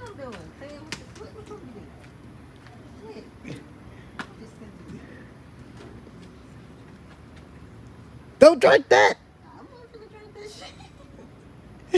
I'm doing. What you doing? Shit. Don't drink that.